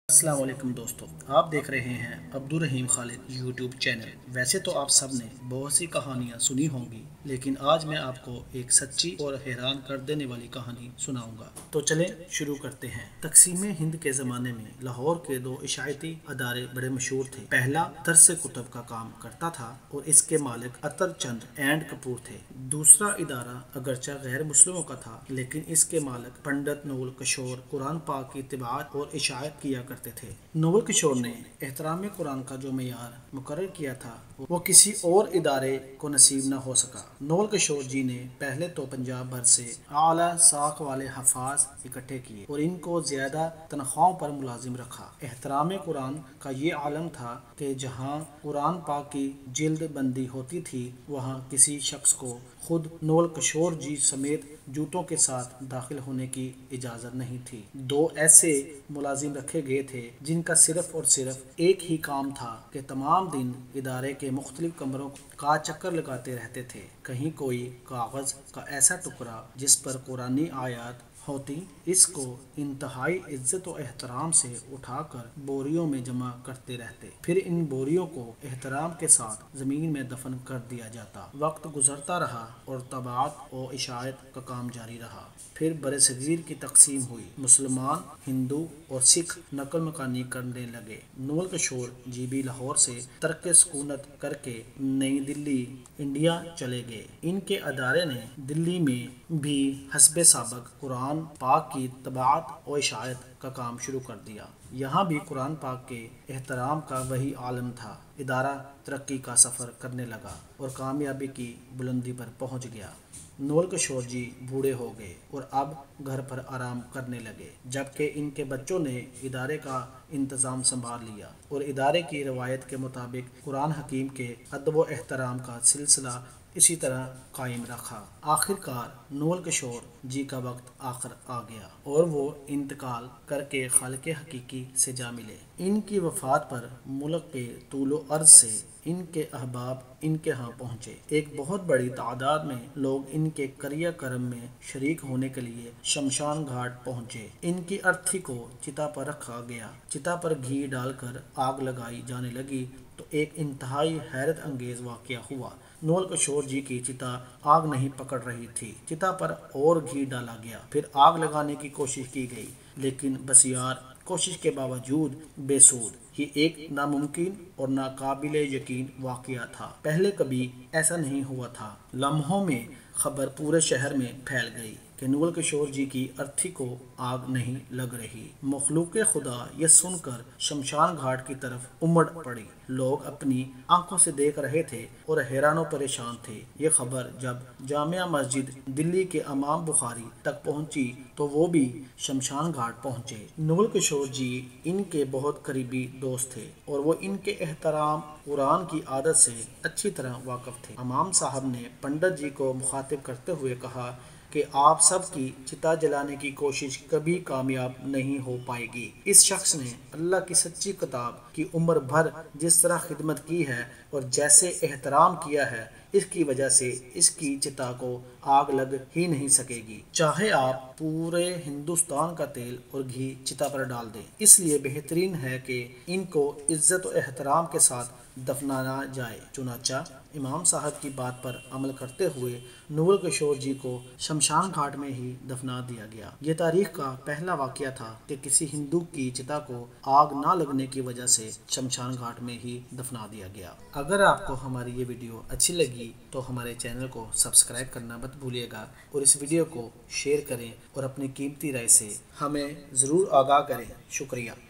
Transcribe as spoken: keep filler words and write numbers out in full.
अस्सलाम वालेकुम दोस्तों, आप देख रहे हैं अब्दुल रहीम खालिद यूट्यूब चैनल। वैसे तो आप सब ने बहुत सी कहानियाँ सुनी होंगी, लेकिन आज मैं आपको एक सच्ची और हैरान कर देने वाली कहानी सुनाऊंगा। तो चलें शुरू करते हैं। तकसीम हिंद के ज़माने में लाहौर के दो इशायती अदारे बड़े मशहूर थे। पहला दरस कुतब का काम करता था और इसके मालिक अतर चंद एंड कपूर थे। दूसरा इदारा अगरचा गैर मुस्लिमों का था, लेकिन इसके मालिक पंडित नवल किशोर कुरान पाक की तिबाअत और इशाअत किया करते थे। नवल किशोर ने एहतराम कुरान का जो मेयार मुकर्रर किया था वो किसी और इदारे को नसीब न हो सका। नवल किशोर जी ने पहले तो पंजाब भर से आला साख वाले हफाज इकट्ठे किए और इनको ज्यादा तनख्वाहों पर मुलाजिम रखा। एहतराम कुरान का ये आलम था कि जहाँ कुरान पाक की जिल्द बंदी होती थी वहाँ किसी शख्स को खुद नवल किशोर जी समेत जूतों के साथ दाखिल होने की इजाज़त नहीं थी। दो ऐसे मुलाजिम रखे गए थे जिनका सिर्फ और सिर्फ एक ही काम था कि तमाम दिन इदारे के मुख्तलिफ कमरों का चक्कर लगाते रहते थे। कहीं कोई कागज़ का ऐसा टुकड़ा जिस पर कुरानी आयत होती, इसको इंतहाई इज्जत और एहतराम से उठाकर बोरियों में जमा करते रहते। फिर इन बोरियों को एहतराम के साथ ज़मीन में दफन कर दिया जाता। वक्त गुजरता रहा और तबाअत और इशाअत का काम जारी रहा। फिर बरसगीर की तकसीम हुई। मुसलमान, हिंदू और सिख नकल मकानी करने लगे। नवल किशोर जी भी लाहौर से तर्क सुकूनत करके नई दिल्ली इंडिया चले गए। इनके अदारे ने दिल्ली में भी हस्बे साबक कुरान पाक की तबाअत और इशाअत का काम शुरू कर दिया। यहाँ भी कुरान पाक के एहतराम का वही आलम था। इदारा तरक्की का सफ़र करने लगा और कामयाबी की बुलंदी पर पहुँच गया। नवल किशोर जी बूढ़े हो गए और अब घर पर आराम करने लगे, जबकि इनके बच्चों ने इदारे का इंतज़ाम संभाल लिया और इदारे की रवायत के मुताबिक कुरान हकीम के अदब व एहतराम का सिलसिला इसी तरह कायम रखा। आखिरकार नवल किशोर जी का वक्त आखिर आ गया और वो इंतकाल करके खालिक हकीकी से जा मिले। इनकी वफ़ात पर मुल्क के तूलो अर्ज़ से इनके अहबाब इनके यहाँ पहुँचे। एक बहुत बड़ी तादाद में लोग इनके करिया करम में शरीक होने के लिए शमशान घाट पहुँचे। इनकी अर्थी को चिता पर रखा गया। चिता पर घी डालकर आग लगाई जाने लगी तो एक इंतहाई हैरत अंगेज वाक़या हुआ। नवल किशोर जी की चिता आग नहीं पकड़ रही थी। चिता पर और घी डाला गया। फिर आग लगाने की कोशिश की गई, लेकिन बसियार कोशिश के बावजूद बेसूद। ये एक नामुमकिन और नाकाबिल यकीन वाक़या था। पहले कभी ऐसा नहीं हुआ था। लम्हों में खबर पूरे शहर में फैल गई कि नवल किशोर जी की अर्थी को आग नहीं लग रही। मखलूक़े खुदा ये सुनकर शमशान घाट की तरफ उमड़ पड़ी। लोग अपनी आंखों से देख रहे थे और हैरान परेशान थे। ये खबर जब जामिया मस्जिद दिल्ली के इमाम बुखारी तक पहुंची तो वो भी शमशान घाट पहुंचे। नवल किशोर जी इनके बहुत करीबी दोस्त थे और वो इनके एहतराम कुरान की आदत से अच्छी तरह वाकिफ थे। इमाम साहब ने पंडित जी को मुखातिब करते हुए कहा कि आप सब की चिता जलाने की कोशिश कभी कामयाब नहीं हो पाएगी। इस शख्स ने अल्लाह की सच्ची किताब की उम्र भर जिस तरह खिदमत की है और जैसे एहतराम किया है, इसकी वजह से इसकी चिता को आग लग ही नहीं सकेगी, चाहे आप पूरे हिंदुस्तान का तेल और घी चिता पर डाल दें। इसलिए बेहतरीन है कि इनको इज्जत और एहतराम के साथ दफनाना जाए। चुनाचा इमाम साहब की बात पर अमल करते हुए नवल किशोर जी को शमशान घाट में ही दफना दिया गया। ये तारीख का पहला वाक़या था कि किसी हिंदू की चिता को आग ना लगने की वजह से शमशान घाट में ही दफना दिया गया। अगर आपको हमारी ये वीडियो अच्छी लगी तो हमारे चैनल को सब्सक्राइब करना मत भूलिएगा और इस वीडियो को शेयर करें और अपनी कीमती राय से हमें ज़रूर आगाह करें। शुक्रिया।